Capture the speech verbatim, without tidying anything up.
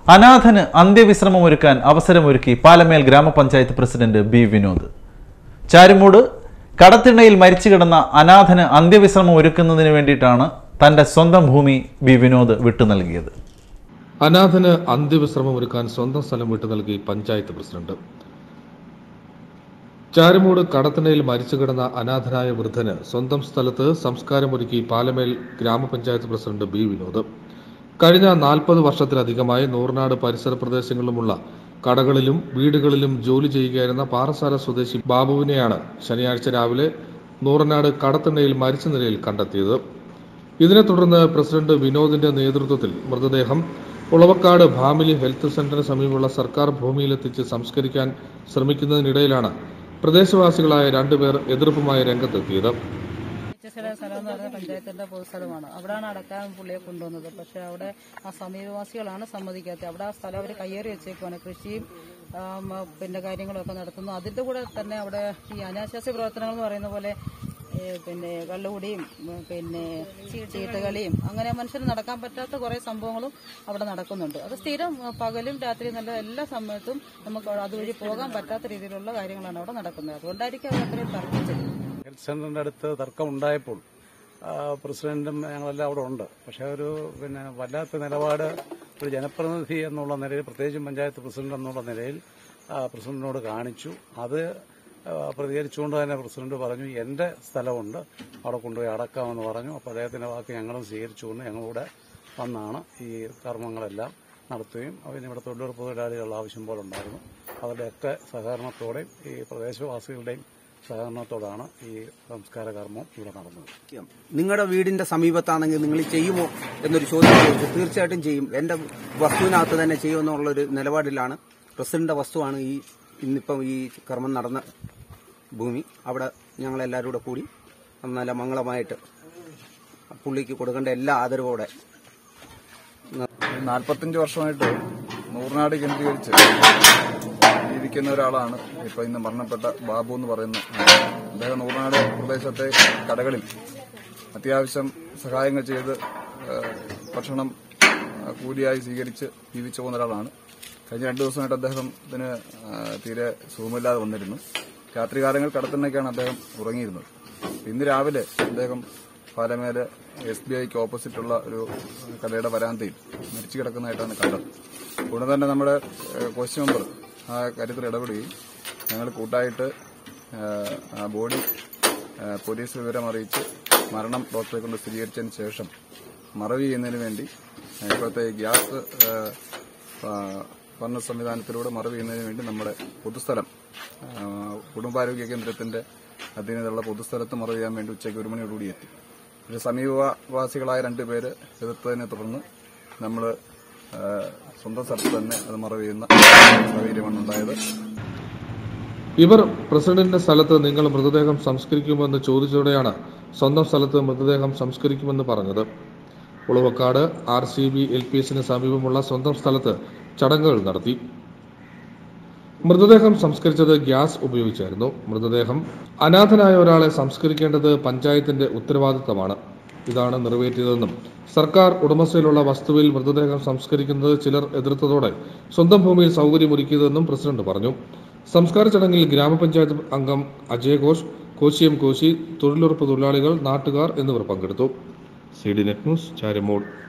അനാഥന് അന്ത്യവിശ്രമമൊരുക്കാൻ അവസരമൊരുക്കി പാലമേൽ ഗ്രാമപഞ്ചായത്ത് president B Vinod. Charummoodu കടത്തിണ്ണയിൽ മരിച്ചു കിടന്ന അനാഥന് അന്ത്യവിശ്രമം ഒരുക്കുന്നതിന് വേണ്ടിയിട്ടാണ് തന്റെ സ്വന്തം ഭൂമി ബി വിനോദ് വിട്ടു നൽകിയത്. അനാഥന് അന്ത്യവിശ്രമം ഒരുക്കാൻ സ്വന്തം സ്ഥലം വിട്ടു നൽകി പഞ്ചായത്ത് പ്രസിഡന്റ്. ചാരുമൂട് കടത്തിണ്ണയിൽ മരിച്ചു കിടന്ന അനാഥനായ വൃദ്ധന് സ്വന്തം സ്ഥലത്ത് സംസ്കാരമൊരുക്കി പാലമേൽ ഗ്രാമപഞ്ചായത്ത് പ്രസിഡന്റ് ബി വിനോദ്. കഴിഞ്ഞ നാൽപ്പത് വർഷത്തിലധികമായി നൂർനാട് പരിസര പ്രദേശങ്ങളിലുമുള്ള കടകളിലും വീടുകളിലും ജോലി ചെയ്യുകയായിരുന്ന പാറശാല സ്വദേശി ബാബുവിനെയാണ് ശനിയാഴ്ച രാവിലെ നൂറനാട് കടത്തിണ്ണയിൽ മരിച്ച നിലയിൽ കണ്ടെത്തിയത്. ഇതിനെ തുടർന്ന് പ്രസിഡന്റ് വിനോദിന്റെ നേതൃത്വത്തിൽ മൃതദേഹം ഉളവക്കാട് ഫാമിലി ഹെൽത്ത് സെന്ററിന് സമീപമുള്ള സർക്കാർ ഭൂമിയിലെത്തിച്ച് സംസ്കരിക്കാൻ ശ്രമിക്കുന്നതിനിടയിലാണ് പ്രദേശവാസികളായ രണ്ടുപേർ എതിർപ്പുമായി രംഗത്തെത്തിയത്. ചില സ്ഥലം എന്ന് പറഞ്ഞാൽ പഞ്ചായത്തിന്റെ പൊതുസ്ഥലമാണ്. അവിടെയാണ് അടക്കാൻ പുള്ളിയെ കൊണ്ടുവന്നത്. പക്ഷെ അവിടെ ആ സമീപവാസികളാണ് സമ്മതിക്കാത്തത്. അവിടെ ആ സ്ഥലം അവർ കയ്യേറി വെച്ചേക്കുവാണ്. കൃഷിയും പിന്നെ കാര്യങ്ങളൊക്കെ നടത്തുന്നു. അതിന്റെ കൂടെ തന്നെ അവിടെ ഈ അനാശാസ്യ പ്രവർത്തനങ്ങൾ എന്ന് പറയുന്ന പോലെ പിന്നെ കള്ളുകുടിയും പിന്നെ ചീട്ടുകളിയും അങ്ങനെ മനുഷ്യന് നടക്കാൻ പറ്റാത്ത കുറെ സംഭവങ്ങളും അവിടെ നടക്കുന്നുണ്ട്. അത് സ്ഥിരം പകലും രാത്രിയും നല്ല എല്ലാ സമയത്തും നമുക്ക് അതുവഴി പോകാൻ പറ്റാത്ത രീതിയിലുള്ള കാര്യങ്ങളാണ് അവിടെ നടക്കുന്നത്. അതുകൊണ്ടായിരിക്കും അവർ അത്രയും തർക്കിച്ചത്. ഹെൽത്ത് സെന്ററിന്റെ അടുത്ത് തർക്കം ഉണ്ടായപ്പോൾ പ്രസിഡന്റും ഞങ്ങളെല്ലാം അവിടെ ഉണ്ട്. പക്ഷെ ഒരു പിന്നെ വല്ലാത്ത നിലപാട് ഒരു ജനപ്രതിനിധി എന്നുള്ള നിലയിൽ, പ്രത്യേകിച്ചും പഞ്ചായത്ത് പ്രസിഡന്റ് എന്നുള്ള നിലയിൽ പ്രസിഡന്റിനോട് കാണിച്ചു. അത് പ്രതികരിച്ചുകൊണ്ട് തന്നെ പ്രസിഡന്റ് പറഞ്ഞു, എന്റെ സ്ഥലമുണ്ട്, അവിടെ കൊണ്ടുപോയി അടക്കാമെന്ന് പറഞ്ഞു. അപ്പോൾ അദ്ദേഹത്തിന്റെ വാക്ക് ഞങ്ങളും സ്വീകരിച്ചുകൊണ്ട് ഞങ്ങളിവിടെ വന്നാണ് ഈ കർമ്മങ്ങളെല്ലാം നടത്തുകയും അതിന് ഇവിടെ തൊഴിലുറപ്പ് തൊഴിലാളികളുടെ ആവശ്യം പോലെ ഉണ്ടായിരുന്നു. അവരുടെയൊക്കെ സഹകരണത്തോടെയും ഈ പ്രദേശവാസികളുടെയും സഹകരണത്തോടാണ് ഈ സംസ്കാര കർമ്മം ഇവിടെ നടന്നത്. നിങ്ങളുടെ വീടിന്റെ സമീപത്താണെങ്കിൽ നിങ്ങൾ ചെയ്യുമോ എന്നൊരു ചോദ്യം ചോദിച്ചു. തീർച്ചയായിട്ടും ചെയ്യും. എന്റെ വസ്തുവിനകത്ത് തന്നെ ചെയ്യുമെന്നുള്ളൊരു നിലപാടിലാണ്. പ്രസിഡന്റ് വസ്തുവാണ് ഈ ഇന്നിപ്പം ഈ കർമ്മം നടന്ന ഭൂമി. അവിടെ ഞങ്ങളെല്ലാവരും കൂടെ കൂടി നല്ല മംഗളമായിട്ട് പുള്ളിക്ക് കൊടുക്കേണ്ട എല്ലാ ആദരവോടെ നാൽപ്പത്തഞ്ച് വർഷമായിട്ട് നൂർനാട് കേന്ദ്രീകരിച്ച് ജീവിക്കുന്ന ഒരാളാണ് ഇപ്പൊ ഇന്ന് മരണപ്പെട്ട ബാബു എന്ന് പറയുന്ന അദ്ദേഹം. നൂർനാട് പ്രദേശത്തെ കടകളിൽ അത്യാവശ്യം സഹായങ്ങൾ ചെയ്ത് ഭക്ഷണം കൂലിയായി സ്വീകരിച്ച് ജീവിച്ചു പോകുന്ന ഒരാളാണ്. കഴിഞ്ഞ രണ്ടു ദിവസമായിട്ട് അദ്ദേഹത്തിന് തീരെ സുഖമില്ലാതെ വന്നിരുന്നു. രാത്രികാലങ്ങൾ കടത്തിണ്ണയ്ക്കാണ് അദ്ദേഹം ഉറങ്ങിയിരുന്നത്. ഇന്ന് രാവിലെ അദ്ദേഹം പാലമേല് എസ് ബി ഐക്ക് ഓപ്പോസിറ്റുള്ള ഒരു കടയുടെ വരാന്തയിൽ മരിച്ചു കിടക്കുന്നതായിട്ടാണ് കണ്ടത്. ഉടൻ തന്നെ നമ്മുടെ കോസ്റ്റ് മെമ്പർ ആ കാര്യത്തിൽ ഇടപെടുകയും ഞങ്ങൾ കൂട്ടായിട്ട് ആ ബോഡി പോലീസ് വിവരം അറിയിച്ച് മരണം ഡോക്ടറെ കൊണ്ട് സ്ഥിരീകരിച്ചതിന് ശേഷം മറവി ചെയ്യുന്നതിന് വേണ്ടി ഇപ്പോഴത്തെ ഗ്യാസ് ഭരണ സംവിധാനത്തിലൂടെ മറവ് ചെയ്യുന്നതിന് വേണ്ടി നമ്മുടെ പൊതുസ്ഥലം കുടുംബാരോഗ്യ കേന്ദ്രത്തിന്റെ അധീനതയുള്ള പൊതുസ്ഥലത്ത് മറവ് ചെയ്യാൻ വേണ്ടി ഉച്ചയ്ക്ക് ഒരു മണിയോടുകൂടി എത്തി. ഒരു സമീപവാസികളായ രണ്ടുപേര് എതിർത്തതിനെ തുടർന്ന് നമ്മൾ സ്വന്തം സ്ഥലത്ത് തന്നെ അത് മറവ് ചെയ്യുന്ന സാഹചര്യമാണ് ഉണ്ടായത്. ഇവർ പ്രസിഡന്റിന്റെ സ്ഥലത്ത് നിങ്ങൾ മൃതദേഹം സംസ്കരിക്കുമെന്ന് ചോദിച്ചതോടെയാണ് സ്വന്തം സ്ഥലത്ത് മൃതദേഹം സംസ്കരിക്കുമെന്ന് പറഞ്ഞത്. Ulavakkad R C B L P എസിന് സമീപമുള്ള സ്വന്തം സ്ഥലത്ത് ചടങ്ങുകൾ നടത്തി. മൃതദേഹം സംസ്കരിച്ചത് ഗ്യാസ് ഉപയോഗിച്ചായിരുന്നു. മൃതദേഹം അനാഥനായ ഒരാളെ സംസ്കരിക്കേണ്ടത് പഞ്ചായത്തിന്റെ ഉത്തരവാദിത്തമാണ്. ഇതാണ് നിറവേറ്റിയതെന്നും സർക്കാർ ഉടമസ്ഥയിലുള്ള വസ്തുവിൽ മൃതദേഹം സംസ്കരിക്കുന്നത് ചിലർ എതിർത്തതോടെ സ്വന്തം ഭൂമിയിൽ സൗകര്യമൊരുക്കിയതെന്നും പ്രസിഡന്റ് പറഞ്ഞു. സംസ്കാര ചടങ്ങിൽ ഗ്രാമപഞ്ചായത്ത് അംഗം അജയ് ഘോഷ്, കോശിയം കോശി, തൊഴിലുറപ്പ് തൊഴിലാളികൾ, നാട്ടുകാർ എന്നിവർ പങ്കെടുത്തു. C D net news, Charummood.